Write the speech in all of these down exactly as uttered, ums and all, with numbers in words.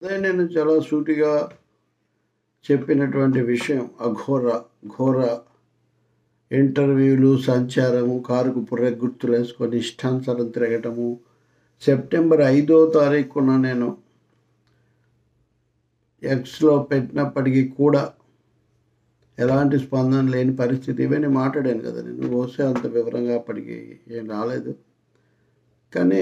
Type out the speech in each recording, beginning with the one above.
అదే నేను చాలా సూటిగా చెప్పినటువంటి విషయం. అఘోర ఘోర ఇంటర్వ్యూలు, సంచారము, కారుకు పుర్రె గుర్తులు వేసుకొని ఇష్టానుసారం తిరగటము. సెప్టెంబర్ ఐదో తారీఖున నేను ఎక్స్లో పెట్టినప్పటికీ కూడా ఎలాంటి స్పందన లేని పరిస్థితి. ఇవన్నీ మాట్లాడాను కదా నేను. బహుశా అంత వివరంగా అప్పటికి ఏం రాలేదు. కానీ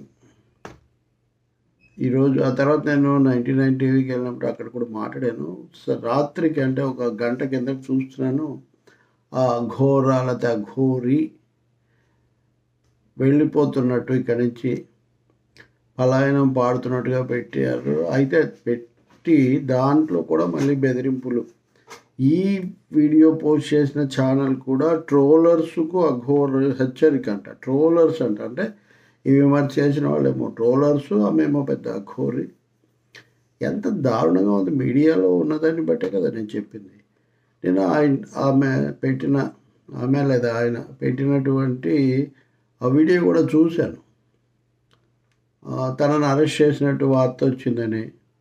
ఈరోజు ఆ తర్వాత నేను నైంటీ నైన్ టీవీకి వెళ్ళినప్పుడు అక్కడ కూడా మాట్లాడాను. రాత్రికి అంటే ఒక గంట కింద చూస్తున్నాను, ఆ ఘోర లేకపోతే అఘోరి వెళ్ళిపోతున్నట్టు ఇక్కడి నుంచి పలాయనం పాడుతున్నట్టుగా పెట్టారు. అయితే పెట్టి దాంట్లో కూడా మళ్ళీ బెదిరింపులు. ఈ వీడియో పోస్ట్ చేసిన ఛానల్ కూడా ట్రోలర్స్కు అఘోర హెచ్చరిక అంట. ట్రోలర్స్ అంట, అంటే ఈ విమర్శ చేసిన వాళ్ళేమో ట్రోలర్స్, ఆమెమో పెద్ద అఘోరి. ఎంత దారుణంగా ఉంది. మీడియాలో ఉన్నదాన్ని బట్టే కదా నేను చెప్పింది. నేను ఆయన ఆమె పెట్టిన ఆమె లేదా ఆయన పెట్టినటువంటి ఆ వీడియో కూడా చూశాను. తనను అరెస్ట్ చేసినట్టు వార్త వచ్చిందని,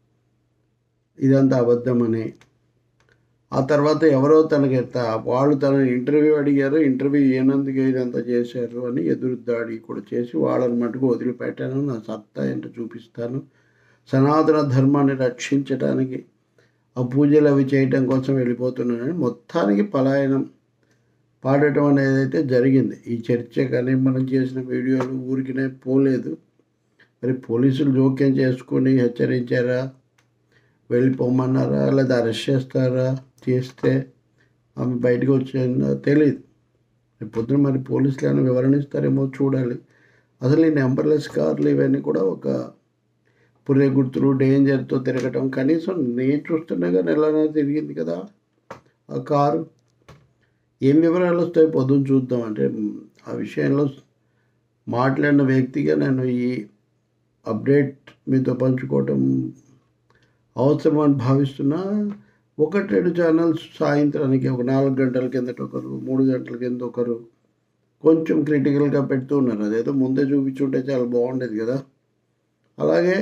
ఇదంతా అబద్ధమని. ఆ తర్వాత ఎవరో తనకి వాళ్ళు తన ఇంటర్వ్యూ అడిగారు, ఇంటర్వ్యూ ఏనందుకు ఇదంతా చేశారు అని ఎదురు దాడి కూడా చేసి వాళ్ళని మటుకు వదిలిపెట్టాను, నా సత్తా ఏంటో చూపిస్తాను, సనాతన ధర్మాన్ని రక్షించడానికి ఆ పూజలు అవి చేయటం కోసం వెళ్ళిపోతున్నానని మొత్తానికి పలాయనం పాడటం అనేది అయితే జరిగింది. ఈ చర్చ కానీ మనం చేసిన వీడియోలు ఊరికినే పోలేదు. మరి పోలీసులు జోక్యం చేసుకొని హెచ్చరించారా, వెళ్ళిపోమన్నారా, లేదా అరెస్ట్ చేస్తారా, చేస్తే ఆమె బయటకు వచ్చేందో తెలియదు. పొద్దున మరి పోలీసులు ఏమైనా వివరణ ఇస్తారేమో చూడాలి. అసలు ఈ నెంబర్లెస్ కార్లు ఇవన్నీ కూడా ఒక పుర్రె గుర్తులు, డేంజర్తో తిరగటం. కనీసం నేను చూస్తున్నా కానీ ఎలానో తిరిగింది కదా ఆ కారు. ఏం వివరాలు వస్తాయి పొద్దున్న చూద్దాం. అంటే ఆ విషయంలో మాట్లాడిన వ్యక్తిగా నేను ఈ అప్డేట్ మీతో పంచుకోవటం అవసరం అని భావిస్తున్నా. ఒకటి రెండు ఛానల్స్ సాయంత్రానికి ఒక నాలుగు గంటల కిందట ఒకరు, మూడు గంటల కింద ఒకరు కొంచెం క్రిటికల్గా పెడుతూ ఉన్నారు. అదేదో ముందే చూపించుంటే చాలా బాగుండేది కదా. అలాగే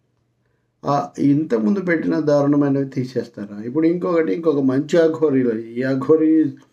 ఇంతకుముందు పెట్టిన దారుణమైనవి తీసేస్తారా. ఇప్పుడు ఇంకొకటి ఇంకొక మంచి అఘోరీలో ఈ అఘోరీ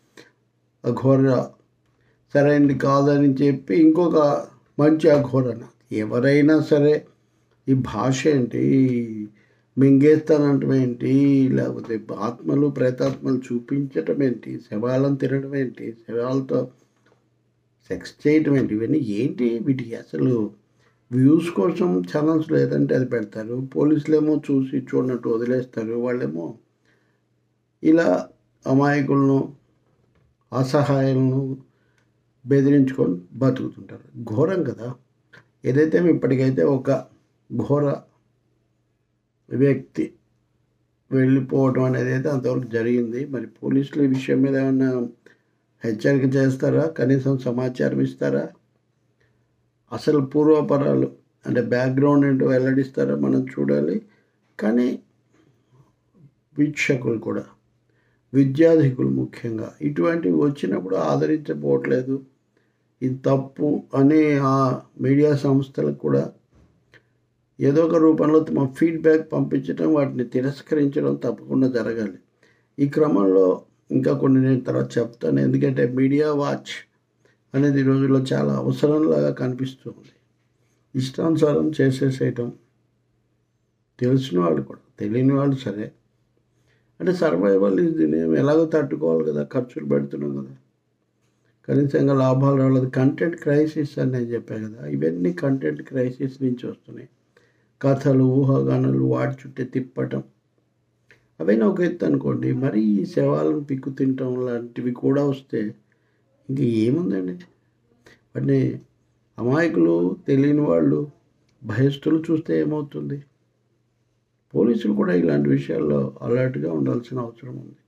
అఘోర సరైనది కాదని చెప్పి ఇంకొక మంచి అఘోరన. ఎవరైనా సరే ఈ భాష ఏంటి, మింగేస్తానంటం ఏంటి, లేకపోతే ఆత్మలు ప్రేతాత్మలు చూపించటం ఏంటి, శవాలను తినడం ఏంటి, శవాలతో సెక్స్ చేయటం ఏంటి, ఇవన్నీ ఏంటి? వీటికి అసలు వ్యూస్ కోసం ఛానల్స్ లేదంటే అది పెడతారు. పోలీసులు ఏమో చూసి చూడనట్టు వదిలేస్తారు. వాళ్ళేమో ఇలా అమాయకులను, అసహాయాలను బెదిరించుకొని బతుకుతుంటారు. ఘోరం కదా. ఏదైతే ఇప్పటికైతే ఒక ఘోర వ్యక్తి వెళ్ళిపోవడం అనేది అయితే అంతవరకు జరిగింది. మరి పోలీసులు ఈ విషయం మీద ఏమైనా హెచ్చరిక చేస్తారా, కనీసం సమాచారం ఇస్తారా, అసలు పూర్వపరాలు అంటే బ్యాక్గ్రౌండ్ ఏంటో వెల్లడిస్తారా, మనం చూడాలి. కానీ వీక్షకులు కూడా, విద్యార్థికులు ముఖ్యంగా ఇటువంటివి వచ్చినప్పుడు ఆదరించబోట్లేదు. ఇది తప్పు అని ఆ మీడియా సంస్థలకు కూడా ఏదో ఒక రూపంలో తమ ఫీడ్బ్యాక్ పంపించడం, వాటిని తిరస్కరించడం తప్పకుండా జరగాలి. ఈ క్రమంలో ఇంకా కొన్ని నేను తర్వాత చెప్తాను. ఎందుకంటే మీడియా వాచ్ అనేది ఈ రోజుల్లో చాలా అవసరంలాగా కనిపిస్తుంది. ఇష్టానుసారం చేసేసేయటం, తెలిసిన వాళ్ళు కూడా తెలియని వాళ్ళు సరే. అంటే సర్వైవల్ ఇది, నేను ఎలాగో తట్టుకోవాలి కదా, ఖర్చులు పెడుతున్నాం కదా, కనీసంగా లాభాలు రాలేదు. కంటెంట్ క్రైసిస్ అని నేను చెప్పాను కదా, ఇవన్నీ కంటెంట్ క్రైసిస్ నుంచి వస్తున్నాయి. కథలు, ఊహాగానాలు వాటి చుట్టే తిప్పటం అవన్నీ ఒక ఎత్తు అనుకోండి. మరి ఈ శవాలను పిక్కు తినటం లాంటివి కూడా వస్తే ఇంక ఏముందండి. వాటిని అమాయకులు, తెలియని వాళ్ళు, భయస్థులు చూస్తే ఏమవుతుంది? పోలీసులు కూడా ఇలాంటి విషయాల్లో అలర్ట్గా ఉండాల్సిన అవసరం ఉంది.